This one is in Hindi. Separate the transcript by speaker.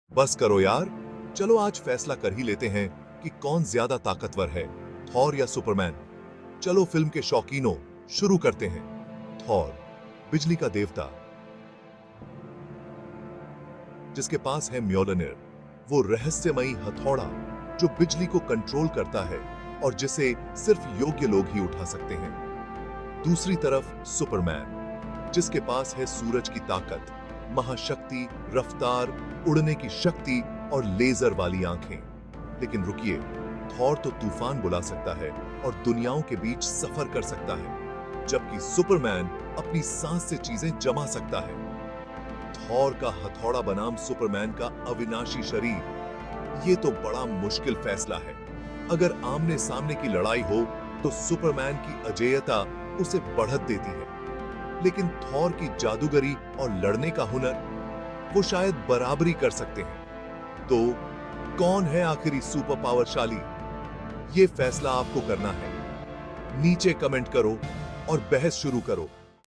Speaker 1: बस करो यार, चलो आज फैसला कर ही लेते हैं कि कौन ज्यादा ताकतवर है, थॉर या सुपरमैन। चलो फिल्म के शौकीनों, शुरू करते हैं। थॉर, बिजली का देवता, जिसके पास है म्योलनिर, वो रहस्यमयी हथौड़ा जो बिजली को कंट्रोल करता है और जिसे सिर्फ योग्य लोग ही उठा सकते हैं। दूसरी तरफ सुपरमैन, जिसके पास है सूरज की ताकत, महाशक्ति, रफ्तार, उड़ने की शक्ति और लेजर वाली आंखें। लेकिन रुकिए, थॉर तो तूफान बुला सकता है और दुनियाओं के बीच सफर कर सकता है, जबकि सुपरमैन अपनी सांस से चीजें जमा सकता है। थॉर का हथौड़ा बनाम सुपरमैन का अविनाशी शरीर, ये तो बड़ा मुश्किल फैसला है। अगर आमने सामने की लड़ाई हो तो सुपरमैन की अजेयता उसे बढ़त देती है, लेकिन थॉर की जादूगरी और लड़ने का हुनर, वो शायद बराबरी कर सकते हैं। तो कौन है आखिरी सुपर पावरशाली? ये फैसला आपको करना है। नीचे कमेंट करो और बहस शुरू करो।